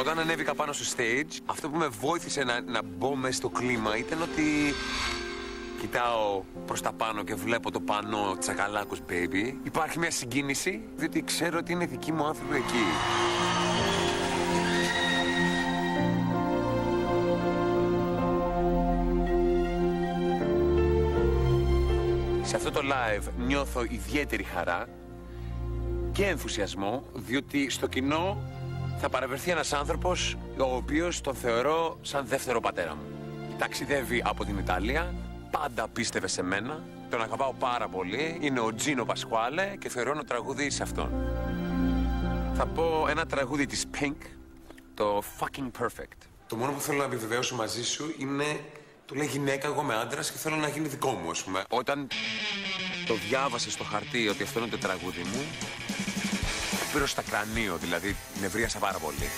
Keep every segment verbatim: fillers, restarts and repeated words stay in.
Όταν ανέβηκα πάνω στο stage, αυτό που με βοήθησε να, να μπω μέσα στο κλίμα ήταν ότι κοιτάω προς τα πάνω και βλέπω το πανό Τσακαλάκος baby. Υπάρχει μια συγκίνηση, διότι ξέρω ότι είναι δικοί μου άνθρωποι εκεί. Σε αυτό το live νιώθω ιδιαίτερη χαρά και ενθουσιασμό, διότι στο κοινό θα παραβρεθεί ένας άνθρωπος ο οποίος τον θεωρώ σαν δεύτερο πατέρα μου. Ταξιδεύει από την Ιταλία, πάντα πίστευε σε μένα, τον αγαπάω πάρα πολύ, είναι ο Τζίνο Πασχουάλε και θεωρώ ένα τραγούδι σε αυτόν. Θα πω ένα τραγούδι της Pink, το Fucking Perfect. Το μόνο που θέλω να επιβεβαίωσω μαζί σου είναι, του λέει γυναίκα, εγώ είμαι άντρας και θέλω να γίνει δικό μου, ας πούμε. Όταν το διάβασε στο χαρτί ότι αυτό είναι το τραγούδι μου, πήρω στα κρανίο, δηλαδή νευρίασα πάρα πολύ.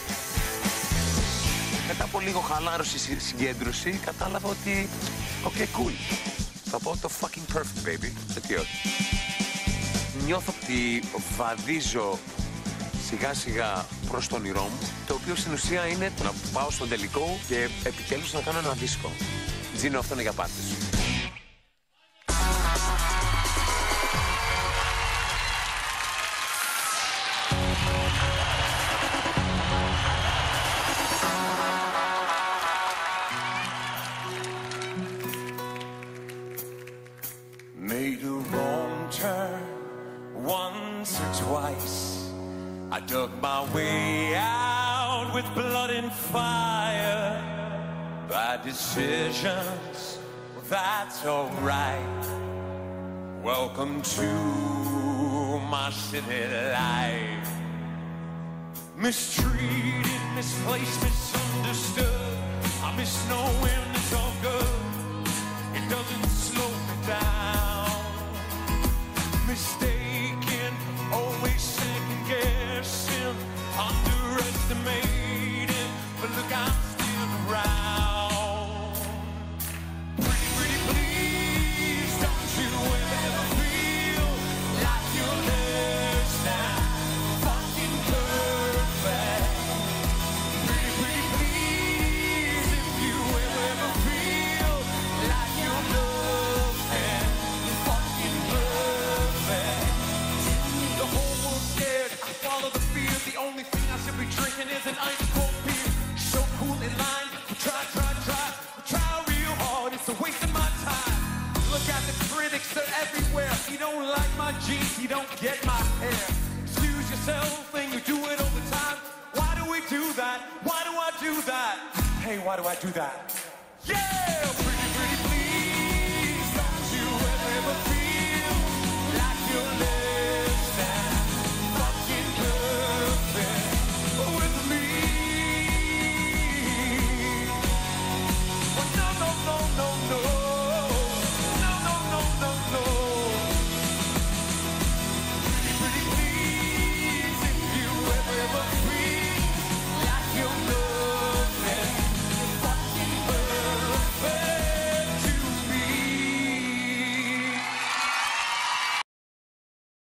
Μετά από λίγο χαλάρωση, συγκέντρωση, κατάλαβα ότι οκ, okay, cool. Θα πω το fucking perfect, baby. Γιατί όχι. Νιώθω ότι βαδίζω σιγά σιγά προς τον όνειρό μου, το οποίο στην ουσία είναι να πάω στον τελικό και επιτέλους να κάνω ένα δίσκο. Τζίνο, αυτό είναι για πάρτι σου. Made a wrong turn once or twice. I dug my way out with blood and fire. Bad decisions, well, that's alright. Welcome to my city life. Mistreated, misplaced, misunderstood. I miss knowing it's all good. It doesn't slow me down. Mistaken, always second guessing, underestimated, but look, I'm still around. Pretty, pretty please, don't you ever feel like you're less than fucking perfect. Pretty, pretty please, if you ever feel like you're less than fucking perfect. The whole world's scared, I follow the fear. The only thing I should be drinking is an ice cold beer. So cool in line, we try, try, try, we try real hard, it's a waste of my time. Look at the critics, they're everywhere. You don't like my jeans, you don't get my hair. Excuse yourself and you do it all the time. Why do we do that? Why do I do that? Hey, why do I do that? Yeah!